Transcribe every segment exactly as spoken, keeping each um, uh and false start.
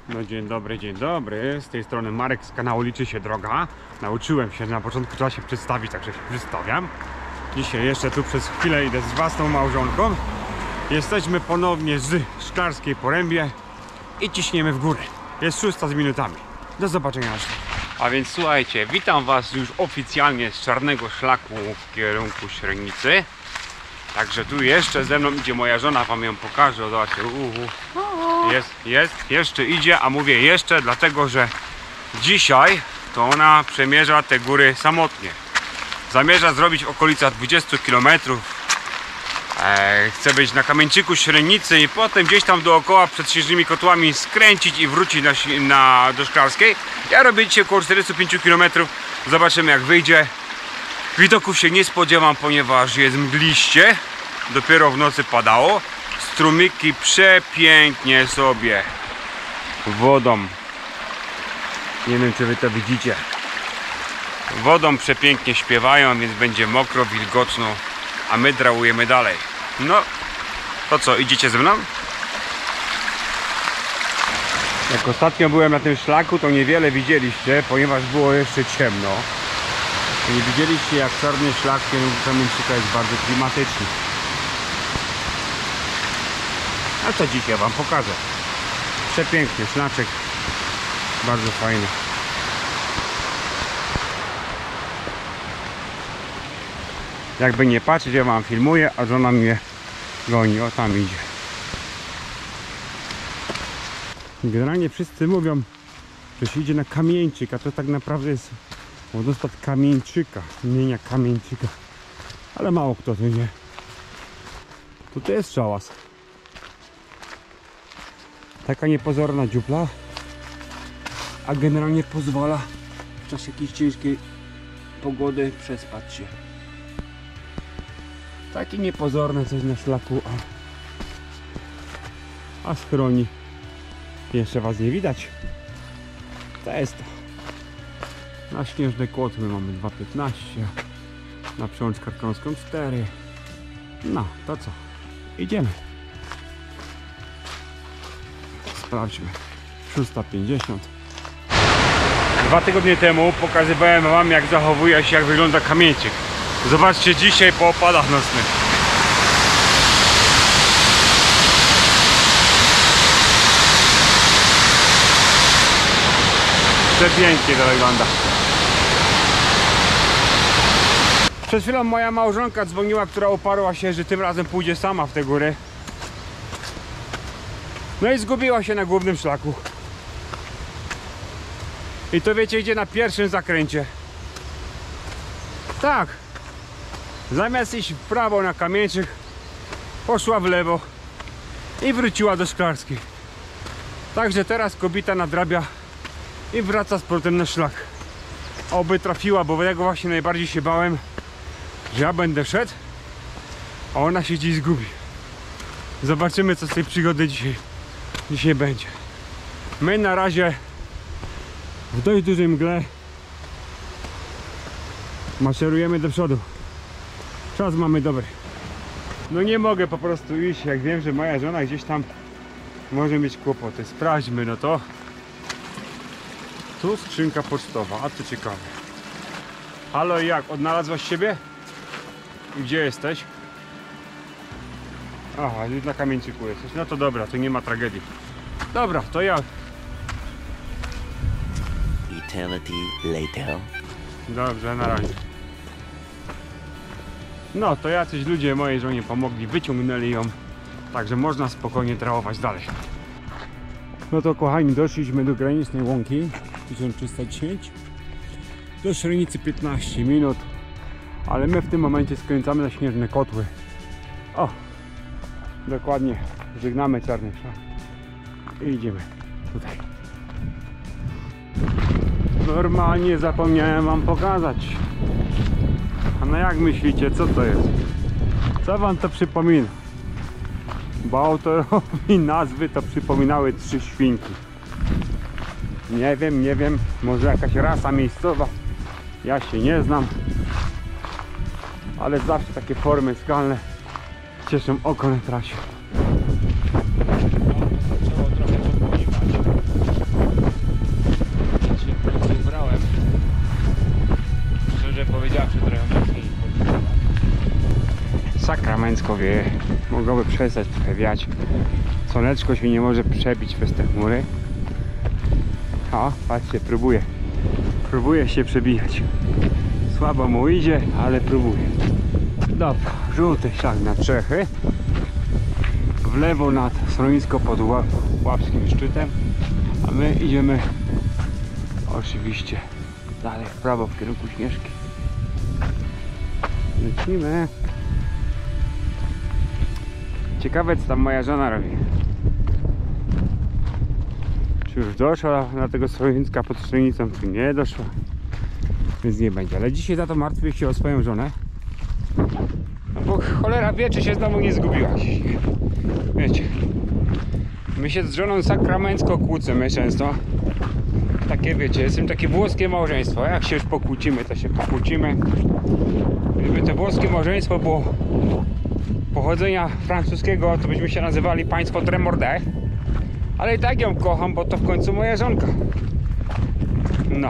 No dzień dobry, dzień dobry. Z tej strony Marek z kanału Liczy się Droga. Nauczyłem się, na początku trzeba się przedstawić, także się przedstawiam. Dzisiaj jeszcze tu przez chwilę idę z własną małżonką. Jesteśmy ponownie z Szklarskiej Porębie i ciśniemy w górę. Jest szósta z minutami. Do zobaczenia na szlaku. A więc słuchajcie, witam was już oficjalnie z Czarnego Szlaku w kierunku Śrenicy. Także tu jeszcze ze mną idzie moja żona, wam ją pokażę. Zobaczcie, uhu. Jest, jest, jeszcze idzie, a mówię jeszcze dlatego, że dzisiaj to ona przemierza te góry samotnie. Zamierza zrobić w okolicach dwudziestu kilometrów. e, Chce być na Kamieńczyku Śrenicy i potem gdzieś tam dookoła przed Śnieżnymi Kotłami skręcić i wrócić na, na, do Szklarskiej. Ja robię dzisiaj około czterdziestu pięciu kilometrów. Zobaczymy jak wyjdzie. Widoków się nie spodziewam, ponieważ jest mgliście. Dopiero w nocy padało. Strumyki przepięknie sobie wodą, nie wiem czy wy to widzicie, wodą przepięknie śpiewają, więc będzie mokro, wilgotno, a my drałujemy dalej. No to co, idziecie ze mną? Jak ostatnio byłem na tym szlaku, to niewiele widzieliście, ponieważ było jeszcze ciemno. Nie widzieliście, jak czarny szlak w kierunku Kamieńczyka jest bardzo klimatyczny. A to dzisiaj wam pokażę. Przepiękny szlaczek, bardzo fajny. Jakby nie patrzeć, ja wam filmuję, a żona mnie goni. O, tam idzie. Generalnie wszyscy mówią, że się idzie na Kamieńczyk, a to tak naprawdę jest wodospad Kamieńczyka, imienia Kamieńczyka. Ale mało kto to wie. To to jest szałas. Taka niepozorna dziupla, a generalnie pozwala w czasie jakiejś ciężkiej pogody przespać się. Takie niepozorne coś na szlaku, a, a schroni. Jeszcze was nie widać. To jest to. Na Śnieżne Kotły mamy dwa piętnaście, na Przełęcz Karkonoską cztery. No, to co? Idziemy. Sprawdźmy. szósta pięćdziesiąt. Dwa tygodnie temu pokazywałem wam, jak zachowuje się, jak wygląda Kamieńczyk. Zobaczcie dzisiaj po opadach nocnych. Przepięknie to wygląda. Przed chwilą moja małżonka dzwoniła, która uparła się, że tym razem pójdzie sama w te góry. No i zgubiła się na głównym szlaku. I to wiecie, idzie na pierwszym zakręcie. Tak. Zamiast iść w prawo na Kamieńczyk, poszła w lewo i wróciła do Szklarskiej. Także teraz kobieta nadrabia i wraca z powrotem na szlak. Oby trafiła, bo tego właśnie najbardziej się bałem, że ja będę szedł, a ona się gdzieś zgubi. Zobaczymy, co z tej przygody dzisiaj Dzisiaj będzie. My na razie w dość dużej mgle maszerujemy do przodu. Czas mamy dobry. No nie mogę po prostu iść, jak wiem, że moja żona gdzieś tam może mieć kłopoty. Sprawdźmy, no to tu skrzynka pocztowa, a to ciekawe. Halo, jak? Odnalazłaś siebie? Gdzie jesteś? Aha, już na Kamieńczyku jesteś. No to dobra, to nie ma tragedii. Dobra, to ja. Eternity later. Dobrze, na razie. No to jacyś ludzie mojej żonie pomogli, wyciągnęli ją. Także można spokojnie trałować dalej. No to kochani, doszliśmy do granicznej łąki tysiąc trzysta dziesięć. Do Śrenicy piętnaście minut. Ale my w tym momencie skręcamy na Śnieżne Kotły. O! Dokładnie, żegnamy Czarny Szlak i idziemy tutaj. Normalnie zapomniałem wam pokazać. A no jak myślicie, co to jest? Co wam to przypomina? Bo autorowi nazwy to przypominały trzy świnki. Nie wiem, nie wiem, może jakaś rasa miejscowa. Ja się nie znam. Ale zawsze takie formy skalne cieszą oko na trasie. Trzeba trochę podpływać. sakramencko wieje. Mogłoby przestać trochę wiać. Słoneczko się nie może przebić przez te chmury. O, patrzcie, próbuje. Próbuje się przebijać. Słabo mu idzie, ale próbuje. Dobra, żółty szlak na Czechy. W lewo nad schronisko pod Łapskim szczytem. A my idziemy oczywiście dalej w prawo w kierunku Śnieżki. Lecimy. Ciekawe, co tam moja żona robi. Czy już doszła na tego schroniska pod Strzenicą, czy nie doszła. Więc nie będzie. Ale dzisiaj za to martwię się o swoją żonę. No bo cholera wie, czy się znowu nie zgubiłaś. Wiecie. My się z żoną sakramencko kłócimy często. Takie wiecie, jestem takie włoskie małżeństwo. Jak się już pokłócimy, to się pokłócimy. Gdyby to włoskie małżeństwo było pochodzenia francuskiego, to byśmy się nazywali państwo Tremordé. Ale i tak ją kocham, bo to w końcu moja żonka. No.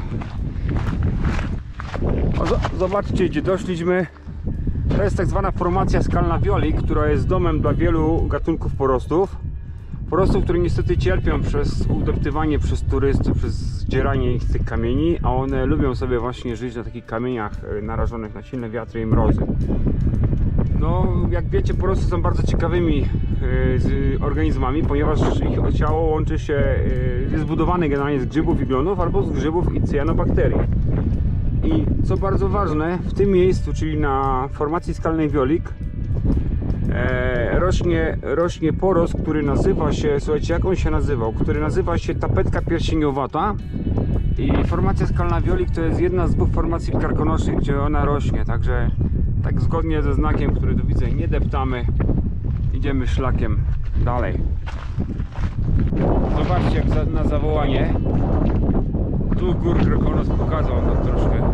O, zobaczcie, gdzie doszliśmy. To jest tak zwana formacja skalna Wioli, która jest domem dla wielu gatunków porostów. Porostów, które niestety cierpią przez udeptywanie przez turystów, przez zdzieranie ich z tych kamieni, a one lubią sobie właśnie żyć na takich kamieniach narażonych na silne wiatry i mrozy. No, jak wiecie, porosty są bardzo ciekawymi y, organizmami, ponieważ ich ciało łączy się, y, jest zbudowane generalnie z grzybów i glonów, albo z grzybów i cyanobakterii. I co bardzo ważne, w tym miejscu, czyli na formacji skalnej Wiolik, e, rośnie, rośnie porost, który nazywa się, słuchajcie, jak on się nazywał, który nazywa się tapetka pierścieniowata. I formacja skalna Wiolik to jest jedna z dwóch formacji w Karkonoszy, gdzie ona rośnie, także tak zgodnie ze znakiem, który tu widzę, nie deptamy, idziemy szlakiem dalej. Zobaczcie, jak za, na zawołanie tu gór Karkonosz pokazał nam troszkę.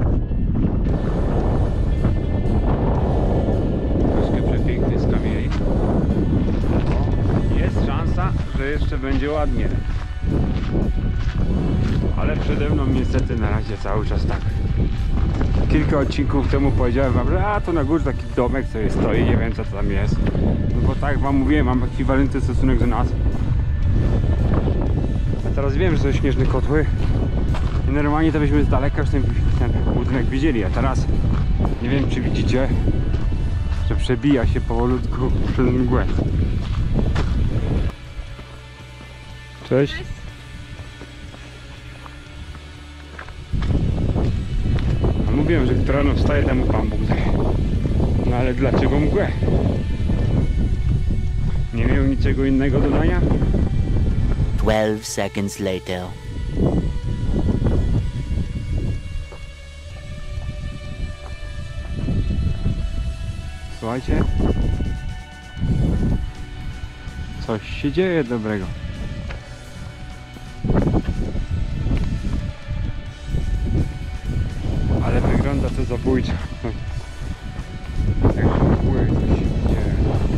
Troszkę przepiękny z kamieni. Jest szansa, że jeszcze będzie ładnie. Ale przede mną niestety na razie cały czas tak. Kilka odcinków temu powiedziałem wam, że a tu na górze taki domek sobie stoi, nie wiem co to tam jest. No bo tak jak wam mówiłem, mam ekwiwalentny stosunek do nas. A teraz wiem, że to śnieżne kotły. I normalnie to byśmy z daleka już ten, ten budynek widzieli, a teraz nie wiem, czy widzicie, że przebija się powolutku przez mgłę. Cześć. A mówiłem, że kto rano wstaje, temu Pan Bóg daje. No ale dlaczego mgłę? Nie miał niczego innego dodania? Twelve seconds later. Słuchajcie, coś się dzieje dobrego. Ale wygląda to zabójczo. Jak mgły coś się dzieje.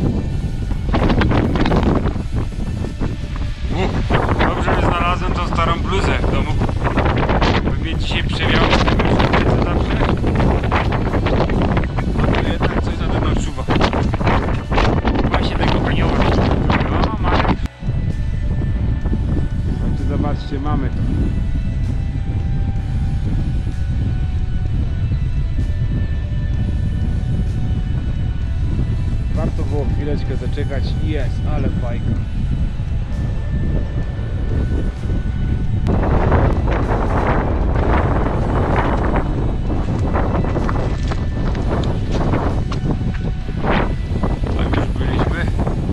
Dobrze, że znalazłem tą starą bluzę w domu. By mnie dzisiaj przewiało z tego co zawsze. A jednak coś za to czuwa. Właśnie tego anioła. No, Marek. Zobaczcie, mamy to. Warto było chwileczkę zaczekać i jest, ale fajka. Tam już byliśmy.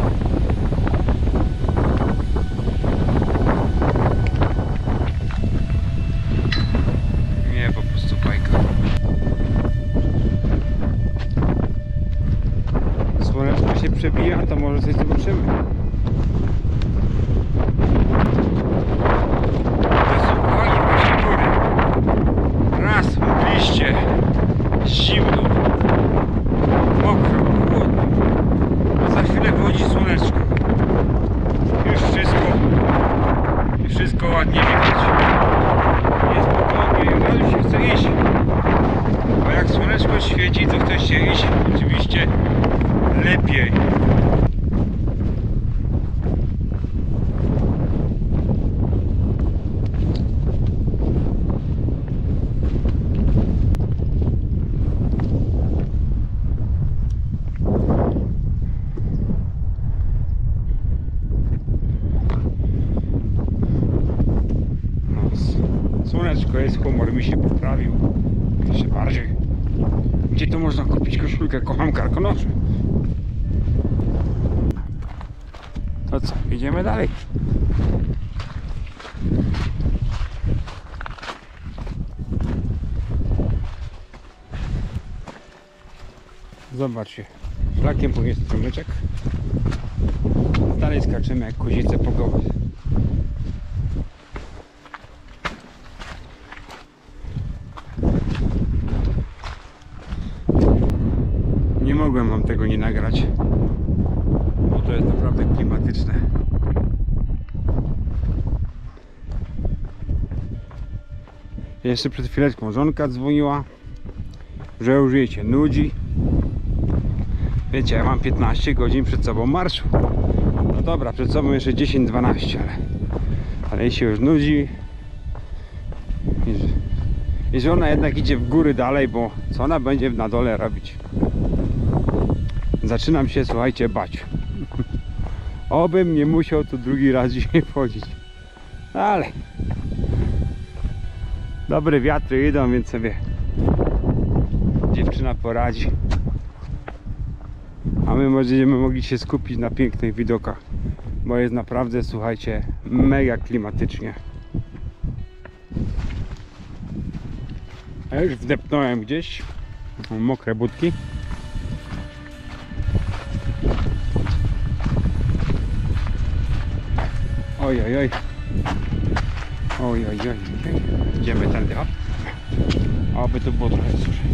Nie, po prostu fajka. Słoneczko się przebija, to może coś zobaczymy. Słuchajcie, właśnie góry. Raz mgliście, zimno, mokro, chłodno. A za chwilę wychodzi słoneczko. Już wszystko, już wszystko ładnie widać. Jest spokojnie, ale się chce iść. Bo jak słoneczko świeci, to chce się iść oczywiście lepiej. Słoneczko jest, humor mi się poprawił. Jeszcze bardziej. Gdzie tu można kupić koszulkę? Kocham karkonosze. To co? Idziemy dalej. Zobaczcie. Szlakiem płynie strumyczek. Dalej skaczymy jak kozice po gołę. Nie mogłem wam tego nie nagrać, bo to jest naprawdę klimatyczne. Jeszcze przed chwileczką żonka dzwoniła, że już jej się nudzi. Wiecie, ja mam piętnaście godzin przed sobą marszu. No dobra, przed sobą jeszcze dziesięć dwanaście, ale, ale jej się już nudzi. I, I że ona jednak idzie w góry dalej, bo co ona będzie na dole robić? Zaczynam się, słuchajcie, bać. Obym nie musiał tu drugi raz dzisiaj wchodzić. Ale dobre wiatry idą, więc sobie dziewczyna poradzi. A my może będziemy mogli się skupić na pięknych widokach, bo jest naprawdę, słuchajcie, mega klimatycznie. A już wdepnąłem gdzieś mokre budki. Oj, oj, oj. Oj, oj, oj, oj. Idziemy tędy, hop. Aby to było trochę susze.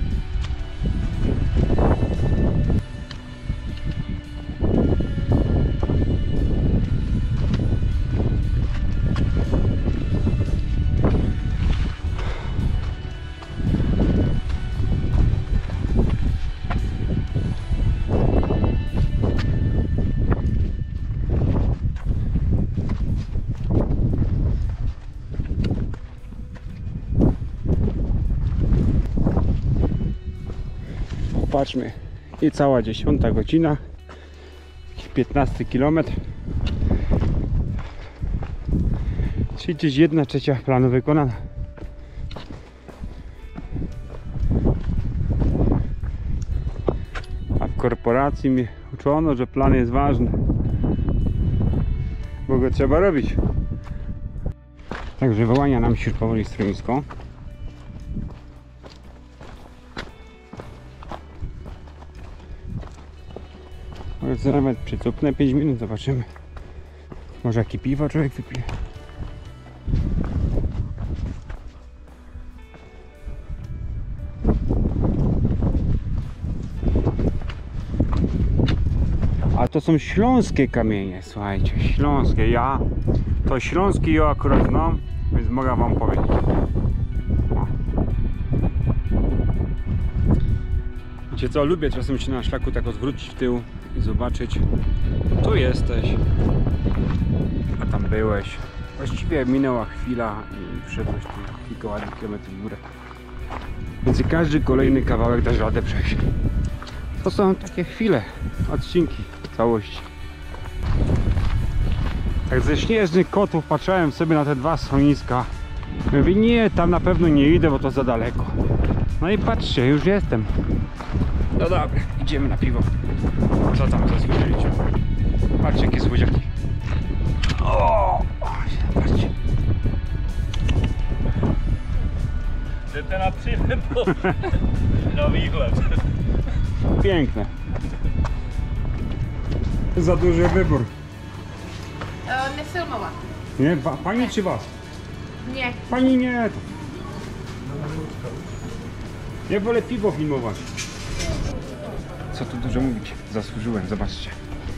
Patrzmy, i cała dziesiąta godzina, piętnasty kilometr, czyli gdzieś jedna trzecia planu wykonana. A w korporacji mnie uczono, że plan jest ważny, bo go trzeba robić. Także wyłania nam się już powoli schronisko. Może nawet przycupnę pięć minut, zobaczymy. Może jakie piwo człowiek wypije. A to są śląskie kamienie, słuchajcie, śląskie. Ja to śląski ja akurat znam, więc mogę wam powiedzieć. O. Wiecie co, lubię czasem się na szlaku tak odwrócić w tył i zobaczyć, tu jesteś, a tam byłeś. Właściwie minęła chwila i wszedłeś tu kilka ładnych kilometrów w górę. Więc każdy kolejny kawałek dasz radę przejść. To są takie chwile, odcinki całości. Tak ze śnieżnych kotów patrzyłem sobie na te dwa schroniska. Mówię, nie, tam na pewno nie idę, bo to za daleko. No i patrzcie, już jestem. No dobra, idziemy na piwo. Co tam to słyszeliście? Patrzcie, jakie słodziaki. O, patrzcie. Że te na przyjemne, bo no wigłem. Piękne. Za duży wybór. E, nie filmować. Nie? Wa- pani czy was? Nie. Pani nie. Ja wolę piwo filmować. Co tu dużo mówić? Zasłużyłem, zobaczcie.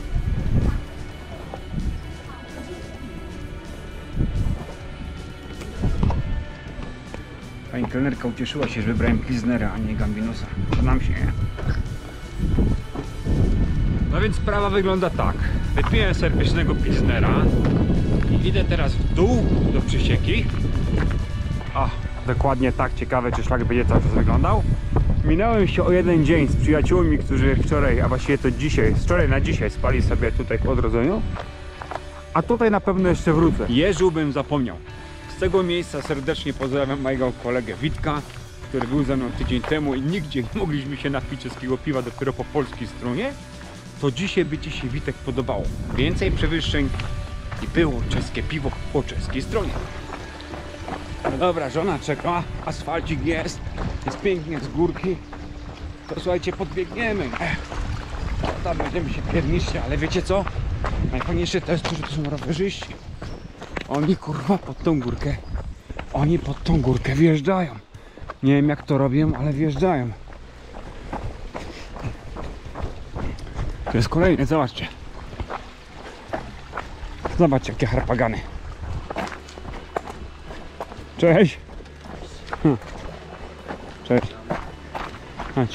Pani kelnerka ucieszyła się, że wybrałem Pilsnera, a nie Gambinosa. To nam się nie. No więc sprawa wygląda tak. Wypiłem sobie pysznego pilsnera i idę teraz w dół do Przysieki. O, dokładnie tak, ciekawe czy szlak będzie cały czas wyglądał. Minąłem się o jeden dzień z przyjaciółmi, którzy wczoraj, a właściwie to dzisiaj, z wczoraj na dzisiaj spali sobie tutaj w Odrodzeniu. A tutaj na pewno jeszcze wrócę. Jeżu bym zapomniał. Z tego miejsca serdecznie pozdrawiam mojego kolegę Witka, który był ze mną tydzień temu i nigdzie nie mogliśmy się napić czeskiego piwa, dopiero po polskiej stronie. To dzisiaj by ci się, Witek, podobało. Więcej przewyższeń i było czeskie piwo po czeskiej stronie. No dobra, żona czeka, asfalcik jest, jest pięknie z górki. To słuchajcie, podbiegniemy. Ech, tam będziemy się pierniczyć, ale wiecie co? Najfajniejsze to jest to, że to są rowerzyści. Oni kurwa pod tą górkę, oni pod tą górkę wjeżdżają. Nie wiem jak to robią, ale wjeżdżają. To jest kolejny, zobaczcie. Zobaczcie jakie harpagany. Cześć. Hm. Cześć. Chodź.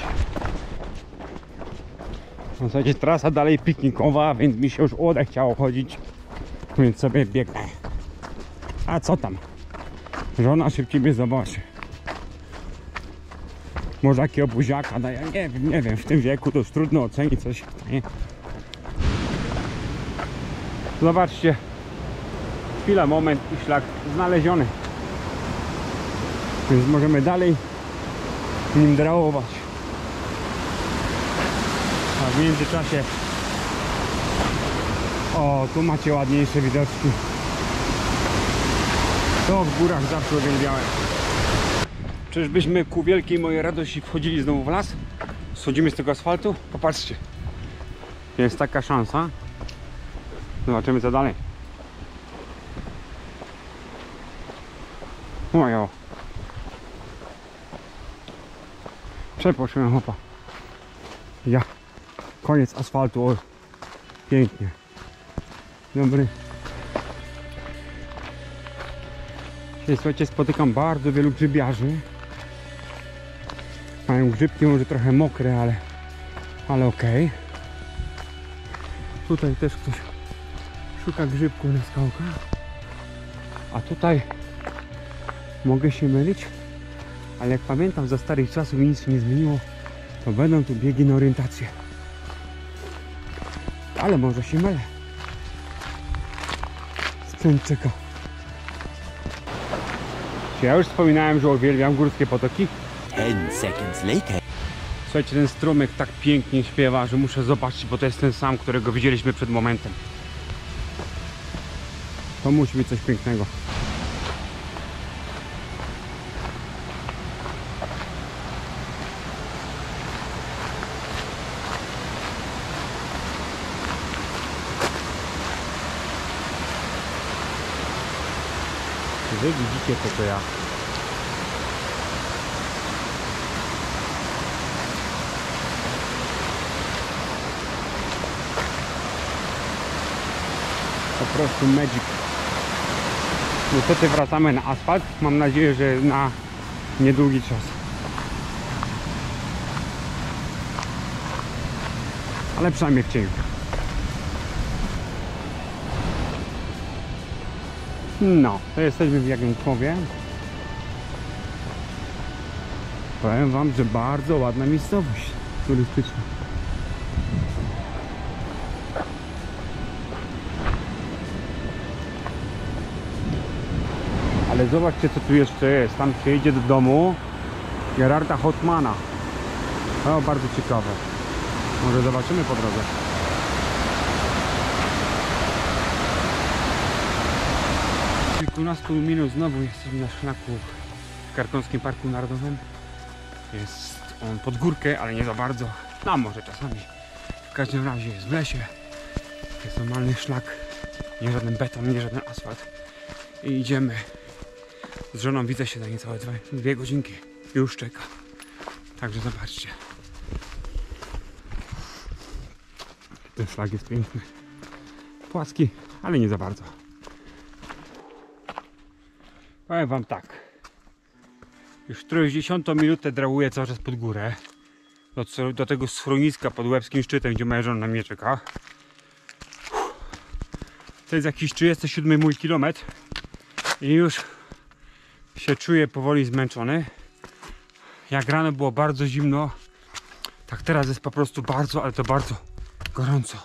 No, słuchajcie, trasa dalej piknikowa, więc mi się już odechciało chodzić. Więc sobie biegnę. A co tam? Żona szybciej mnie zobaczy. Może jakiego buziaka da, ja nie wiem, nie wiem, w tym wieku to już trudno ocenić coś. Nie? Zobaczcie. Chwila, moment i szlak znaleziony. Więc możemy dalej nim drałować. A w międzyczasie... O, tu macie ładniejsze widoczki. To w górach zawsze uwielbiałem. Czyżbyśmy ku wielkiej mojej radości wchodzili znowu w las? Schodzimy z tego asfaltu? Popatrzcie. Jest taka szansa. Zobaczymy co dalej. Ojo. Przeprosiłem chłopa. Ja. Koniec asfaltu. O. Pięknie. Dobry. Dzisiaj, słuchajcie, spotykam bardzo wielu grzybiarzy. Mają grzybki może trochę mokre, ale ale okej. Okay. Tutaj też ktoś szuka grzybków na skałkach. A tutaj mogę się mylić, ale jak pamiętam za starych czasów i nic się nie zmieniło, to będą tu biegi na orientację. Ale może się mylę. Sprzęt czeka. Czy ja już wspominałem, że uwielbiam górskie potoki? Ten seconds later. Słuchajcie, ten strumyk tak pięknie śpiewa, że muszę zobaczyć, bo to jest ten sam, którego widzieliśmy przed momentem. To musi być coś pięknego. Wy widzicie to, co ja. Po prostu magic. Niestety wracamy na asfalt. Mam nadzieję, że na niedługi czas. Ale przynajmniej w cieniu. No, to jesteśmy w Jagienkowie. Powiem wam, że bardzo ładna miejscowość turystyczna. Ale zobaczcie co tu jeszcze jest. Tam się idzie do domu Gerarda Hotmana. O, bardzo ciekawe. Może zobaczymy po drodze. Kilkunastu minut znowu jesteśmy na szlaku w Karkonoskim Parku Narodowym. Jest on pod górkę, ale nie za bardzo. No może czasami. W każdym razie jest w lesie. Jest normalny szlak. Nie żaden beton, nie żaden asfalt. I idziemy. Z żoną widzę się za niecałe dwie, dwie godzinki. Już czeka. Także zobaczcie. Ten szlak jest piękny. Płaski, ale nie za bardzo. Powiem wam tak. Już czterdziestą minutę drałuję cały czas pod górę. do, do tego schroniska pod Łebskim Szczytem, gdzie moja żona na mnie czeka. To jest jakiś trzydziesty siódmy mój kilometr i już się czuję powoli zmęczony. Jak rano było bardzo zimno, tak teraz jest po prostu bardzo, ale to bardzo gorąco.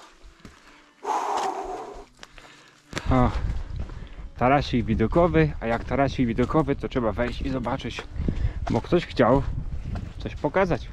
O, tarasik widokowy, a jak tarasik widokowy, to trzeba wejść i zobaczyć, bo ktoś chciał coś pokazać.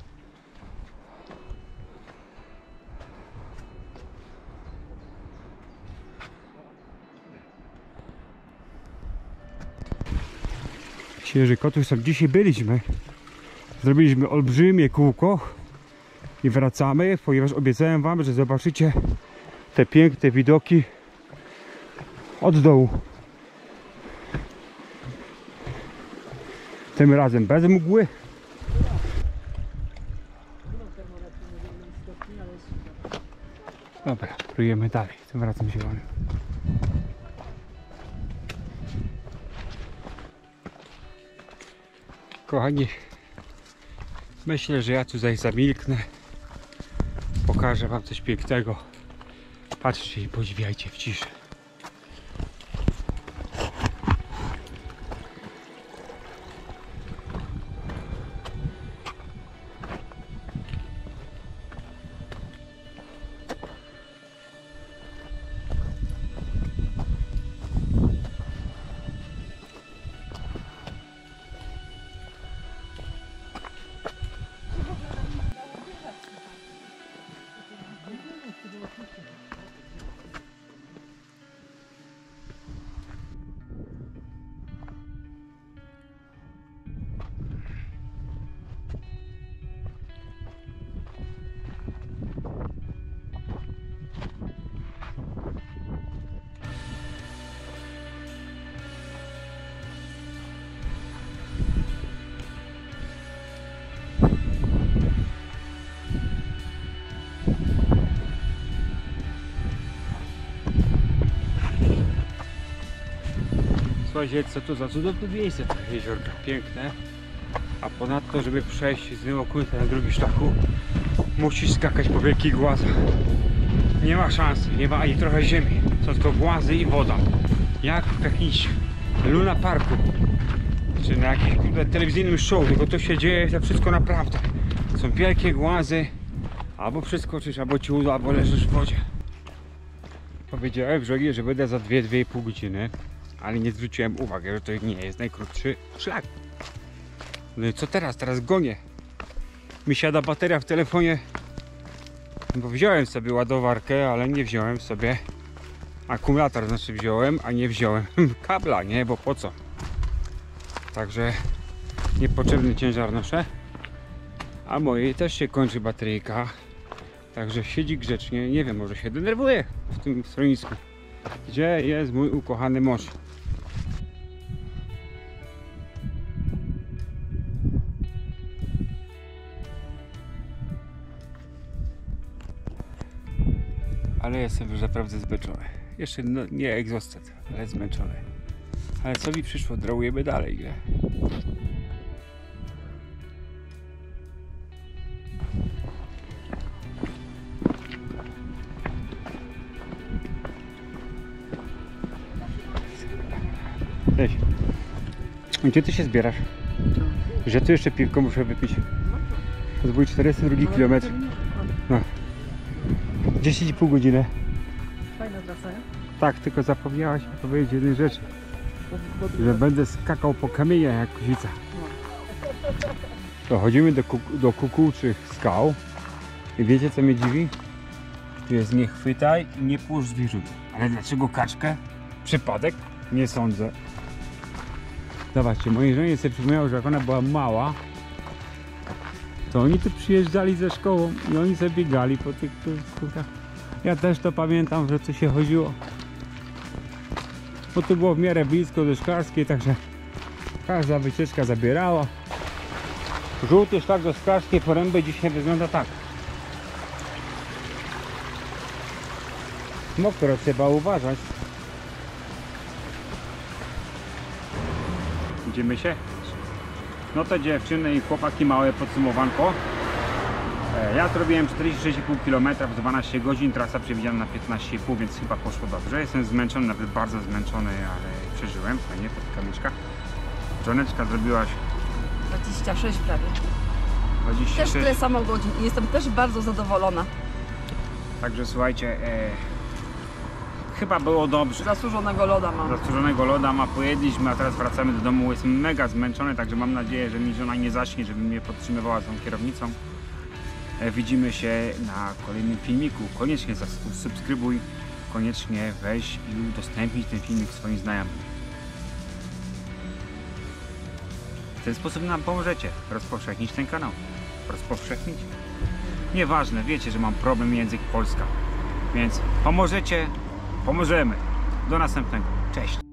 Świeży Kotuś, tam dzisiaj byliśmy. Zrobiliśmy olbrzymie kółko i wracamy, ponieważ obiecałem wam, że zobaczycie te piękne widoki od dołu. Tym razem bez mgły. Dobra, próbujemy dalej, tym razem zielonym. Kochani, myślę, że ja tutaj zamilknę. Pokażę wam coś pięknego. Patrzcie i podziwiajcie w ciszy. Słuchajcie, co to za cudowne miejsce, to jeziorka, piękne. A ponadto, żeby przejść z jednego końca na drugi szlaku, musisz skakać po wielkich głazach. Nie ma szans, nie ma ani trochę ziemi. Są tylko głazy i woda. Jak w jakimś Luna Parku, czy na jakimś telewizyjnym show, tylko to się dzieje, to wszystko naprawdę. Są wielkie głazy, albo przeskoczysz, albo ci uda, albo leżysz w wodzie. Powiedziałem w żonie, że będę za dwie do dwóch i pół godziny, ale nie zwróciłem uwagi, że to nie jest najkrótszy szlak. No i co teraz? Teraz gonię. Mi siada bateria w telefonie, bo wziąłem sobie ładowarkę, ale nie wziąłem sobie akumulator, znaczy wziąłem, a nie wziąłem kabla, nie? Bo po co? Także niepotrzebny ciężar noszę, a mojej też się kończy bateryjka, także siedzi grzecznie, nie wiem, może się denerwuje w tym schronisku. Gdzie jest mój ukochany mąż? Ale jestem już naprawdę zmęczony. Jeszcze no, nie egzostet, ale zmęczony. Ale co mi przyszło? Drałujemy dalej, nie? Cześć. Gdzie ty się zbierasz? Że tu jeszcze piwko muszę wypić. To był czterdzieści drugi kilometr. No. dziesięć i pół godziny. Fajna trasa, nie? Tak, tylko zapomniałaś mi powiedzieć jednej rzeczy. Że będę skakał po kamieniach jak kozica. Dochodzimy do, kuku, do kukułczych skał. I wiecie co mnie dziwi? Tu jest nie chwytaj i nie puszcz zwierząt. Ale dlaczego kaczkę? Przypadek? Nie sądzę. Zobaczcie, mojej żonie sobie przypomniało, że jak ona była mała, to oni tu przyjeżdżali ze szkołą i oni sobie biegali po tych kółkach. Ja też to pamiętam, że co się chodziło. Bo to było w miarę blisko do Szklarskiej, także każda wycieczka zabierała. Żółty szlak do Szklarskiej Poręby dzisiaj wygląda tak. Mokro, trzeba uważać. Idziemy się? No to dziewczyny i chłopaki, małe podsumowanko. E, Ja zrobiłem czterdzieści sześć i pół kilometra w dwanaście godzin, trasa przewidziana na piętnaście i pół, więc chyba poszło dobrze. Jestem zmęczony, nawet bardzo zmęczony, ale przeżyłem. Fajnie, podkamyczka. Żoneczka zrobiłaś dwadzieścia sześć prawie. dwadzieścia Też sześć. tyle samo godzin i jestem też bardzo zadowolona. Także słuchajcie, e, chyba było dobrze. Zasłużonego loda mam. Zasłużonego loda ma pojedliśmy, a teraz wracamy do domu. Jestem mega zmęczony, także mam nadzieję, że mi żona nie zaśnie, żeby mnie podtrzymywała z tą kierownicą. E, Widzimy się na kolejnym filmiku. Koniecznie zasubskrybuj, koniecznie weź i udostępnij ten filmik swoim znajomym. W ten sposób nam pomożecie rozpowszechnić ten kanał. Rozpowszechnić? Nieważne, wiecie, że mam problem język polska. Więc pomożecie, pomożemy. Do następnego. Cześć.